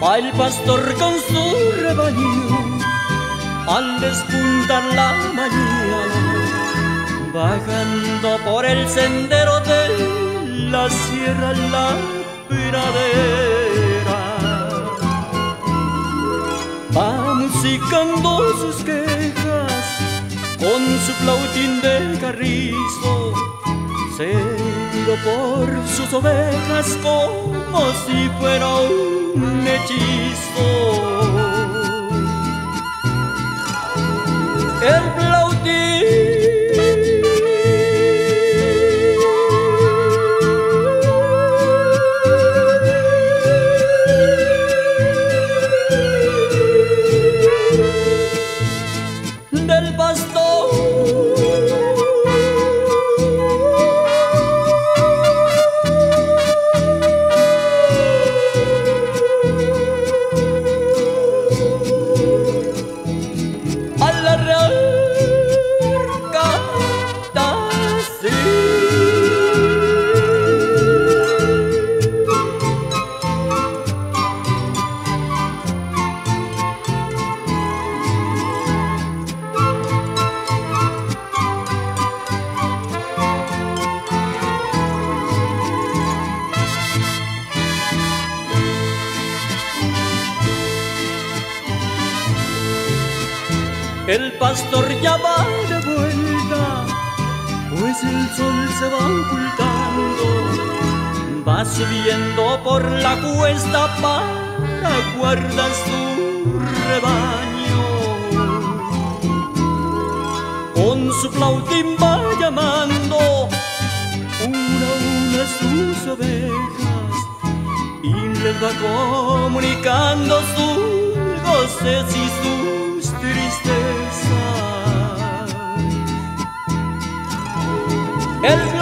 Va el pastor con su rebaño al despuntar la mañana, bajando por el sendero de la sierra la pradera. Va musicando sus quejas con su flautín de carrizo, celo por sus ovejas como si fuera un hechizo. El flautín del pastor al arrancar canta así. El pastor ya va de vuelta, pues el sol se va ocultando. Va subiendo por la cuesta para guardar su rebaño. Con su flautín va llamando una a una sus ovejas y les va comunicando sus goces y sus tristezas. El